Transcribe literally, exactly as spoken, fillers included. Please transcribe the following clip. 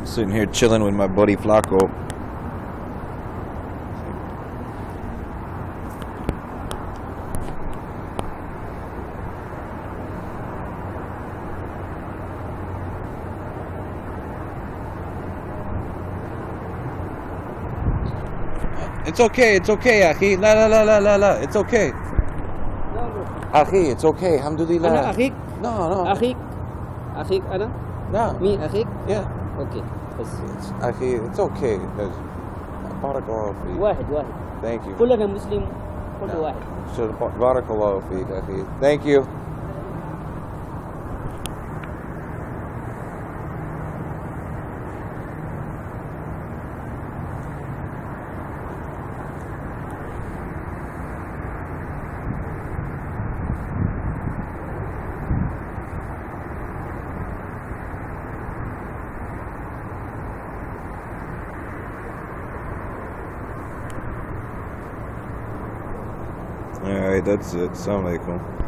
Sitting here chilling with my buddy Flaco. It's okay, it's okay, أخي. لا لا لا لا لا لا. It's okay. أخي, it's okay. Alhamdulillah. أنا أخيك؟ No, no. أخيك؟ أخيك أنا؟ No. مين أخيك؟ Yeah. أوكي بس. It's, أخي, it's okay. بارك الله فيك. واحد واحد. Thank you. كلنا مسلم كل واحد. بارك الله فيك أخي. Thank you. Alright, that's it. Assalamu alaikum.